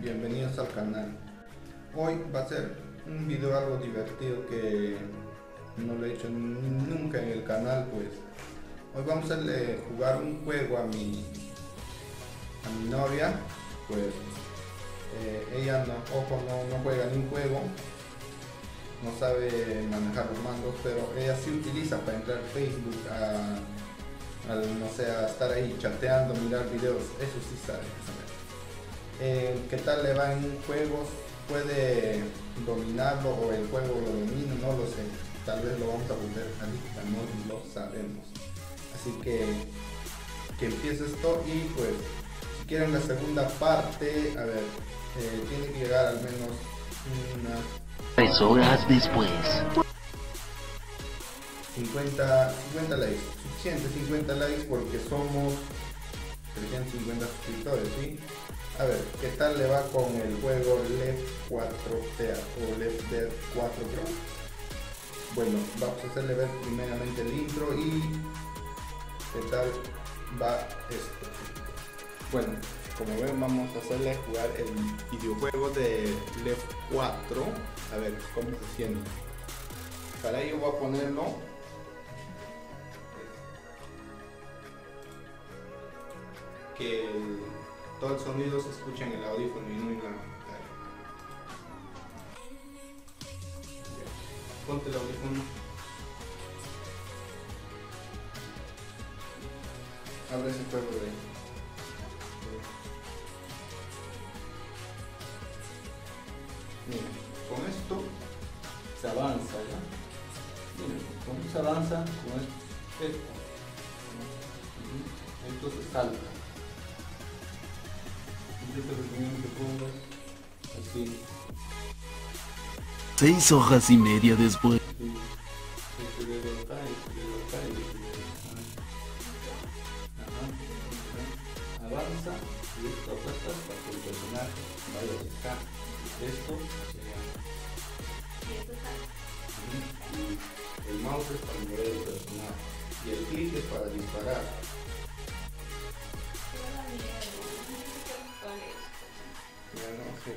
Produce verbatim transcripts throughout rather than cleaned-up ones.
bienvenidos al canal. Hoy va a ser un video algo divertido que no lo he hecho nunca en el canal. Pues hoy vamos a hacerle jugar un juego a mi a mi novia. Pues eh, ella no, ojo, no, no juega ni un juego, no sabe manejar los mandos, pero ella sí utiliza para entrar a Facebook, a, a no sé, a estar ahí chateando, mirar videos, eso sí sabe. Eh, ¿Qué tal le va en juegos? ¿Puede dominarlo o el juego lo domina? No lo sé, tal vez lo vamos a volver adicta, no lo sabemos. Así que que empiece esto y pues si quieren la segunda parte, a ver, eh, tiene que llegar al menos unas tres horas después. cincuenta, cincuenta likes, suficiente cincuenta likes porque somos trescientos cincuenta suscriptores, ¿sí? A ver, ¿qué tal le va con el juego Left cuatro Dead o Left Dead cuatro Pro? Bueno, vamos a hacerle ver primeramente el intro y qué tal va esto. Bueno, como ven, vamos a hacerle jugar el videojuego de Left cuatro. A ver cómo se siente. Para ello voy a ponerlo que el, todo el sonido se escucha en el audífono y no en la pantalla. Ponte el audífono. Abre ese juego de ahí. Miren, con esto se avanza, ¿ya? Miren, con esto se avanza, con esto, esto, esto se salta. Yo te recomiendo que pongas así. Seis horas y media después. Así. Este dedo acá, este dedo acá y este dedo acá. Ajá, ajá. Avanza y esto apuestas para que el personaje vaya hacia acá. Esto hacia allá. Y el mouse es para mover el personaje y el clic es para disparar. Ya no sé.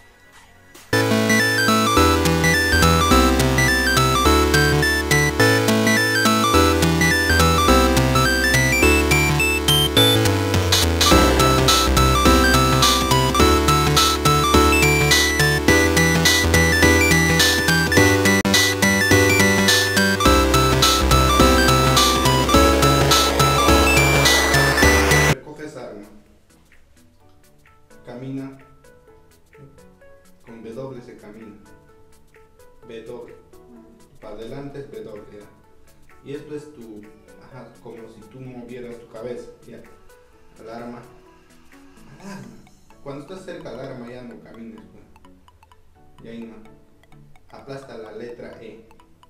Camina con W, se camina W, para adelante es W, ¿ya? Y esto es tu, ajá, como si tú movieras tu cabeza, ya. Alarma, alarma. Cuando estás cerca al arma ya no camines, pues. Y ahí no. Aplasta la letra E,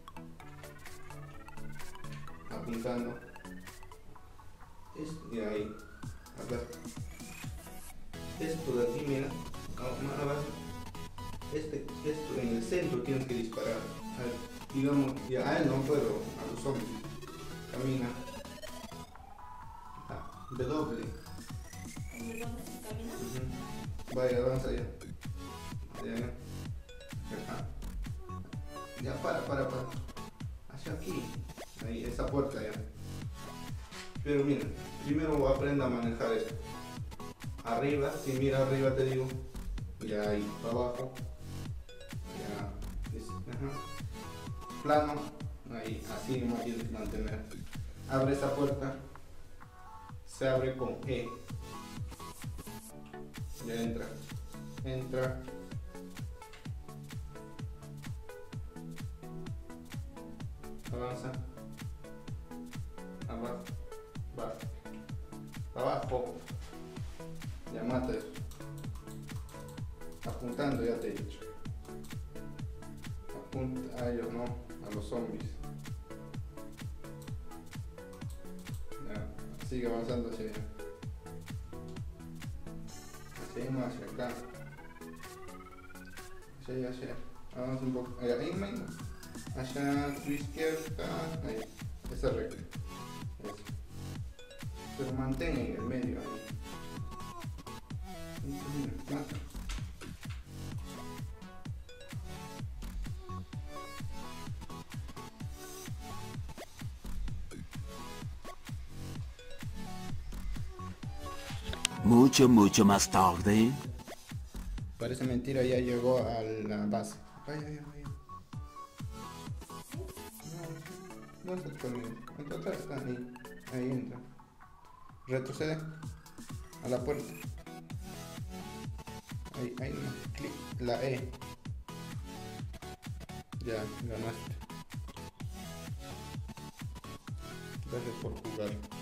apuntando. Esto, y ahí aplasta. Esto de aquí, mira, abajo, este, esto en el centro tienes que disparar. A ver, digamos, ya a él no puedo, a los zombies. Camina. Ah, W. Uh-huh. Vaya, avanza ya. Ya, ya. Ajá. Ya, para, para, para. Hacia aquí. Ahí, esa puerta ya. Pero mira, primero aprenda a manejar esto. Arriba, si mira arriba te digo, ya ahí, para abajo, ya, es, ajá. Plano, ahí, así no tienes que mantener. Abre esa puerta, se abre con E, ya entra, entra, avanza, abajo, va, abajo. Ya mata eso. Apuntando, ya te he dicho. Apunta a ellos, no, a los zombies. Ya, sigue avanzando hacia allá. Hacia ahí, no, hacia acá. Hacia allá, hacia allá. Avanza un poco. Ahí, ahí menos. Hacia tu izquierda. Ahí. Esa recta. Eso. Pero mantén en el medio ahí. Mata. Mucho, mucho más tarde. Parece mentira, ya llegó a la base. Vaya, vaya, vaya. No, no se tornillo. En total está ahí. Ahí entra. Retrocede a la puerta. Ahí, ahí no. Clic. La E. Ya, ganaste. Gracias por jugar.